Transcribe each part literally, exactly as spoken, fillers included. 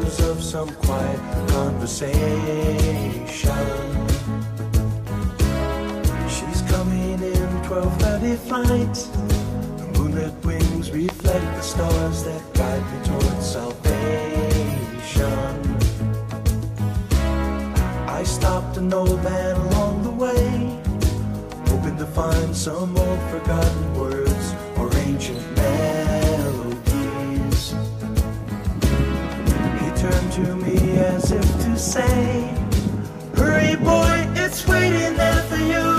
echoes of some quiet conversation. She's coming in twelve thirty flight. The moonlit wings reflect the stars that guide me towards salvation. I stopped an old man along the way, hoping to find some old forgotten words or ancient melodies. He turned to me as if to say, hurry boy, it's waiting there for you.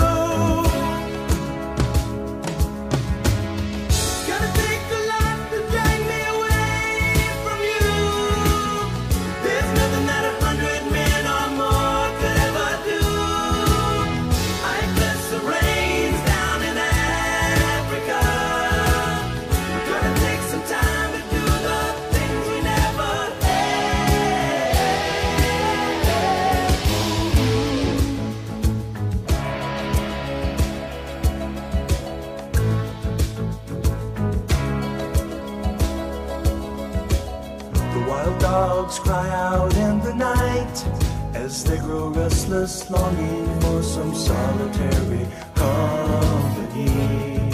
Dogs cry out in the night as they grow restless, longing for some solitary company.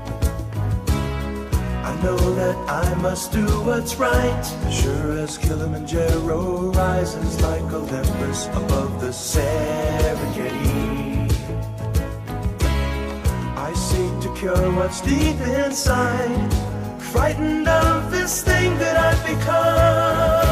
I know that I must do what's right, sure as Kilimanjaro rises like Olympus above the Serengeti. I seek to cure what's deep inside, frightened of this thing that I've become.